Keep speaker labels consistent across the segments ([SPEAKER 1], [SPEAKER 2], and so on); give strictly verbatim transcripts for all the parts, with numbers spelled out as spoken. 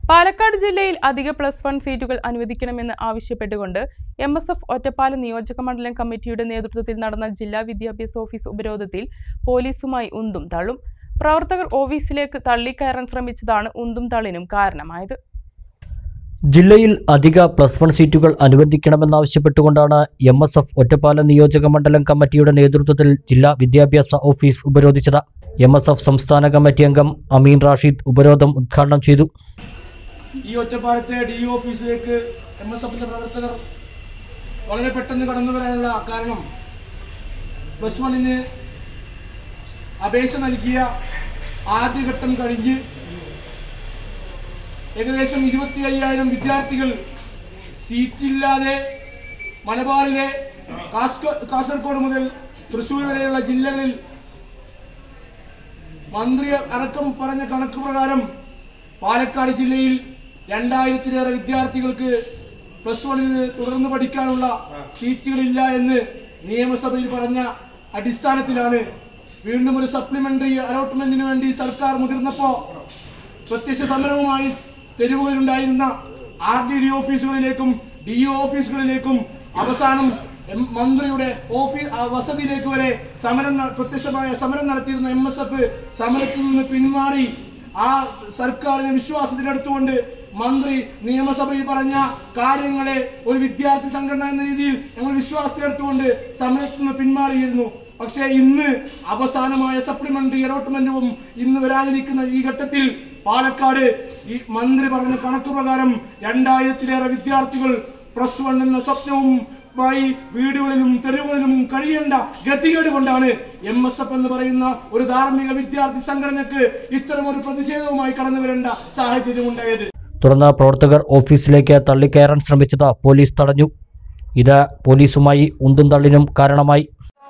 [SPEAKER 1] പാലക്കാട് ജില്ലയിൽ അധിക plus one സീറ്റുകൾ അനുവദിക്കണമെന്ന് ആവശ്യപ്പെട്ടുകൊണ്ട് എം എസ് എഫ് ഒറ്റപ്പാലം നിയോജക മണ്ഡലം കമ്മിറ്റിയുടെ നേതൃത്വത്തിൽ നടന്ന ജില്ലാ വിദ്യാഭ്യാസ ഓഫീസ് ഉപരോധത്തിൽ പോലീസുമായി ഉന്തും തള്ളും. പ്രവർത്തകർ ഓഫീസിലേക്ക് തള്ളിക്കയറാൻ ശ്രമിച്ചതാണ് ഉന്തും തള്ളിനും കാരണമായത്.
[SPEAKER 2] ജില്ലയിൽ അധിക പ്ലസ് വൺ സീറ്റുകൾ അനുവദിക്കണമെന്നാവശ്യപ്പെട്ടുകൊണ്ടാണ് എം എസ് എഫ് ഒറ്റപ്പാലം നിയോജക മണ്ഡലം കമ്മിറ്റിയുടെ നേതൃത്വത്തിൽ ജില്ലാ വിദ്യാഭ്യാസ ഓഫീസ് ഉപരോധിച്ചത്. എം എസ് എഫ് സംസ്ഥാന കമ്മിറ്റി അംഗം അമീൻ റാഷിദ് ഉപരോധം ഉദ്ഘാടനം ചെയ്തു.
[SPEAKER 3] ഈ ഒറ്റപ്പാലത്തെ ഡി ഓഫീസിലേക്ക് എം എസ് എഫിന്റെ പ്രവർത്തകർ വളരെ പെട്ടെന്ന് കടന്നു വരാനുള്ള കാരണം പ്ലസ് വണ്ണിന് അപേക്ഷ നൽകിയ ആദ്യഘട്ടം കഴിഞ്ഞ് ഏകദേശം ഇരുപത്തി അയ്യായിരം വിദ്യാർത്ഥികൾ സീറ്റില്ലാതെ മലബാറിലെ കാസർഗോഡ് മുതൽ തൃശ്ശൂർ വരെയുള്ള ജില്ലകളിൽ മന്ത്രി അടക്കം പറഞ്ഞ കണക്ക് പ്രകാരം പാലക്കാട് ജില്ലയിൽ രണ്ടായിരത്തിലേറെ വിദ്യാർത്ഥികൾക്ക് പ്ലസ് വണ്ണിന് തുടർന്ന് പഠിക്കാനുള്ള സീറ്റുകളില്ല എന്ന് നിയമസഭയിൽ പറഞ്ഞ അടിസ്ഥാനത്തിലാണ് വീണ്ടും ഒരു സപ്ലിമെന്ററി അലോട്ട്മെന്റിന് വേണ്ടി സർക്കാർ മുതിർന്നപ്പോ പ്രത്യക്ഷ സമരവുമായി തെരുവുകളിലുണ്ടായിരുന്ന ആർ ഡി ഡി ഓഫീസുകളിലേക്കും ഡി ഒ ഓഫീസുകളിലേക്കും അവസാനം മന്ത്രിയുടെ ഓഫീസ് വസതിയിലേക്ക് വരെ സമരം പ്രത്യക്ഷമായ സമരം നടത്തിയിരുന്ന എം എസ് എഫ് സമരത്തിൽ നിന്ന് പിന്മാറി ആ സർക്കാരിനെ വിശ്വാസത്തിലെടുത്തുകൊണ്ട് മന്ത്രി നിയമസഭയിൽ പറഞ്ഞ കാര്യങ്ങളെ ഒരു വിദ്യാർത്ഥി സംഘടന എന്ന രീതിയിൽ ഞങ്ങൾ വിശ്വാസത്തിലെടുത്തുകൊണ്ട് സമരത്തിൽ നിന്ന് പിന്മാറിയിരുന്നു. പക്ഷേ ഇന്ന് അവസാനമായ സപ്ലിമെന്ററി അലോട്ട്മെന്റും ഇന്ന് വരാനിരിക്കുന്ന ഈ ഘട്ടത്തിൽ പാലക്കാട് ഈ മന്ത്രി പറഞ്ഞ കണക്ക് പ്രകാരം രണ്ടായിരത്തിലേറെ വിദ്യാർത്ഥികൾ പ്ലസ് വൺ എന്ന സ്വപ്നവും വീടുകളിലും തെരുവുകളിലും കഴിയേണ്ട ഗതികേട് കൊണ്ടാണ് എം എസ് എഫ് എന്ന് പറയുന്ന ഒരു ധാർമ്മിക വിദ്യാർത്ഥി സംഘടനക്ക് ഇത്തരമൊരു പ്രതിഷേധവുമായി കടന്നു വരേണ്ട സാഹചര്യം ഉണ്ടായത്.
[SPEAKER 2] തുടർന്ന് പ്രവർത്തകർ ഓഫീസിലേക്ക് തള്ളിക്കയറാൻ ശ്രമിച്ചത് പോലീസ് തടഞ്ഞു. ഇത് പോലീസുമായി ഉന്തും തള്ളിനും കാരണമായി.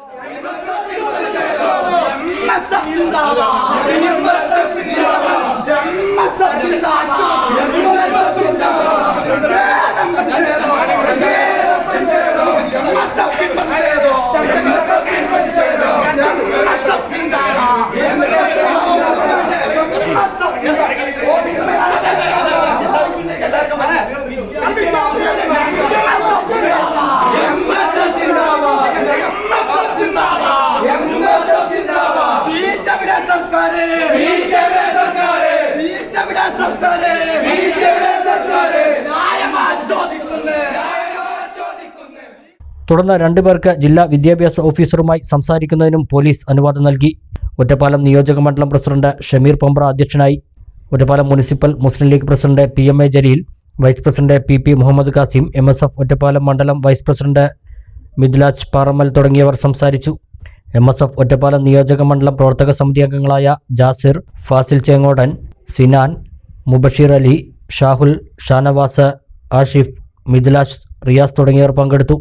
[SPEAKER 2] തുടർന്ന് രണ്ടുപേർക്ക് ജില്ലാ വിദ്യാഭ്യാസ ഓഫീസറുമായി സംസാരിക്കുന്നതിനും പോലീസ് അനുവാദം നൽകി. ഒറ്റപ്പാലം നിയോജക മണ്ഡലം പ്രസിഡന്റ് ഷമീർ പമ്പ്ര അധ്യക്ഷനായി. Ottapalam municipal Muslim League president P M A Jaleel, vice president P P Muhammad Kasim, M S F Ottapalam മണ്ഡലം വൈസ് പ്രസിഡന്റ് മിദ്ലാജ് പാറമ്മൽ തുടങ്ങിയവർ സംസാരിച്ചു. എം എസ് എഫ് ഒറ്റപ്പാലം നിയോജക മണ്ഡലം പ്രവർത്തക സമിതി അംഗങ്ങളായ ജാസിർ, ഫാസിൽ ചേങ്ങോടൻ, സിനാൻ, മുബഷീർ അലി, ഷാഹുൽ, ഷാനവാസ്, ആഷിഫ്, മിദ്ലാജ്, റിയാസ് തുടങ്ങിയവർ പങ്കെടുത്തു.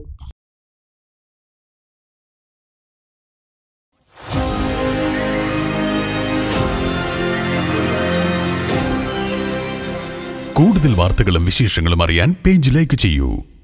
[SPEAKER 4] കൂടുതൽ വാർത്തകളും വിശേഷങ്ങളും അറിയാൻ പേജ് ലൈക്ക് ചെയ്യൂ.